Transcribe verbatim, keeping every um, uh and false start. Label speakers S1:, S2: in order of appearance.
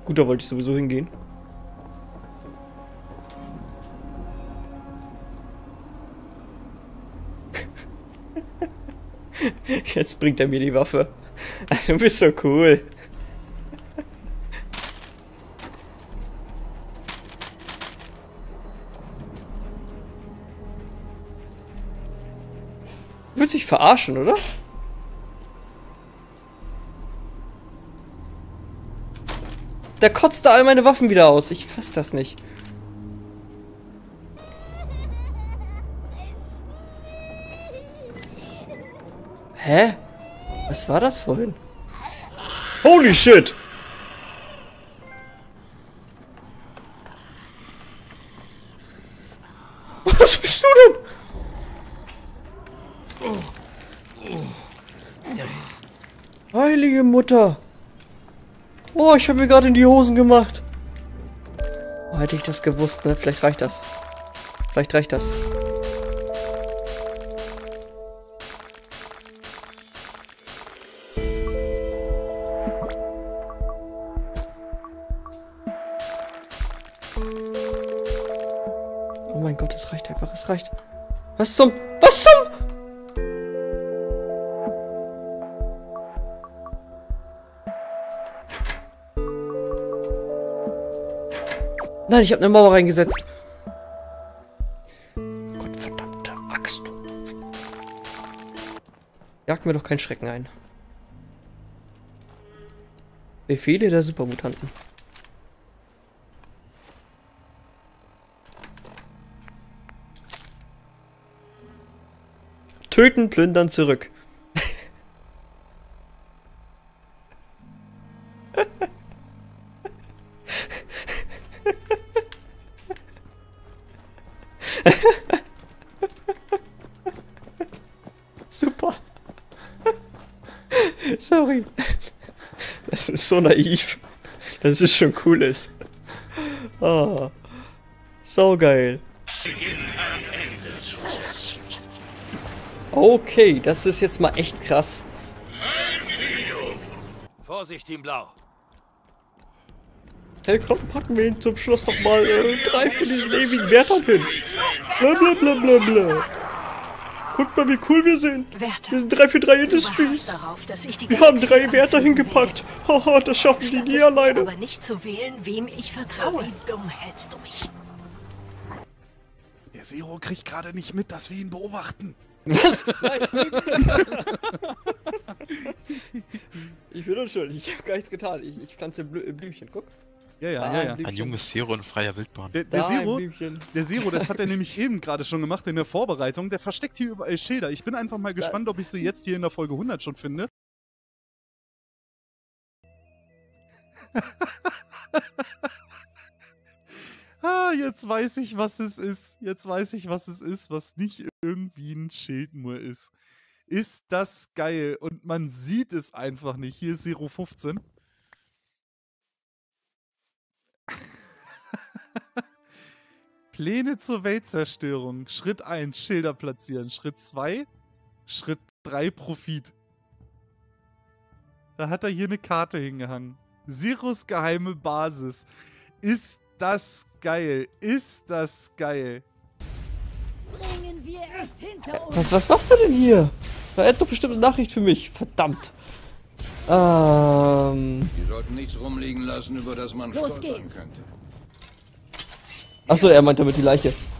S1: Gut, da wollte ich sowieso hingehen. Jetzt bringt er mir die Waffe. Du bist so cool. Du willst dich verarschen, oder? Da kotzt da all meine Waffen wieder aus. Ich fass das nicht. Hä? Was war das vorhin? Holy shit! Was bist du denn? Heilige Mutter! Oh, ich habe mir gerade in die Hosen gemacht. Oh, hätte ich das gewusst, ne? Vielleicht reicht das. Vielleicht reicht das. Oh mein Gott, es reicht einfach, es reicht. Was zum... Was zum... Nein, ich habe eine Mauer reingesetzt. Gottverdammte Axt. Jagt mir doch keinen Schrecken ein. Befehle der Supermutanten. Töten, plündern, zurück. Super. Sorry. Das ist so naiv, dass es schon cool ist. Oh. So geil. Okay, das ist jetzt mal echt krass.
S2: Vorsicht, Team Blau.
S1: Hey, komm, packen wir ihn zum Schluss doch mal äh, drei für diesen ewigen Wärter hin. Blablabla. Guckt mal, wie cool wir sind.
S3: Wärter,
S1: wir sind drei für drei Industries.
S3: Darauf, dass ich die
S1: wir haben drei
S3: Galaxie
S1: Wärter
S3: anführen
S1: hingepackt. Haha, das schaffen die nie
S3: Stattdessen
S1: alleine.
S3: aber nicht zu wählen, wem ich vertraue. Wie dumm hältst du mich?
S4: Der Zero kriegt gerade nicht mit, dass wir ihn beobachten.
S1: Was? Ich bin unschuldig, ich habe gar nichts getan. Ich, ich pflanze Blü Blümchen, guck.
S4: Ja, ja,
S1: Da
S4: ja,
S1: ein
S4: ja.
S1: Blümchen.
S5: Ein junges Zero in freier Wildbahn.
S4: Der, der,
S1: Da ein
S4: Zero,
S1: Blümchen.
S4: der Zero, das hat er nämlich eben gerade schon gemacht in der Vorbereitung. Der versteckt hier überall Schilder. Ich bin einfach mal gespannt, ob ich sie jetzt hier in der Folge hundert schon finde. Ah, jetzt weiß ich, was es ist. Jetzt weiß ich, was es ist, was nicht irgendwie ein Schild nur ist. Ist das geil. Und man sieht es einfach nicht. Hier ist Zero fünfzehn. Pläne zur Weltzerstörung. Schritt eins, Schilder platzieren. Schritt zwei, Schritt drei, Profit. Da hat er hier eine Karte hingehangen. Zeros geheime Basis. Ist das geil. Ist das geil.
S6: Bringen wir es hinter uns.
S1: Was, was machst du denn hier? Da hat doch bestimmt eine Nachricht für mich. Verdammt. Ähm.
S2: Wir sollten nichts rumliegen lassen, über das man
S6: Los
S2: stolpern
S6: geht's.
S2: könnte.
S1: Achso, er meint damit die Leiche.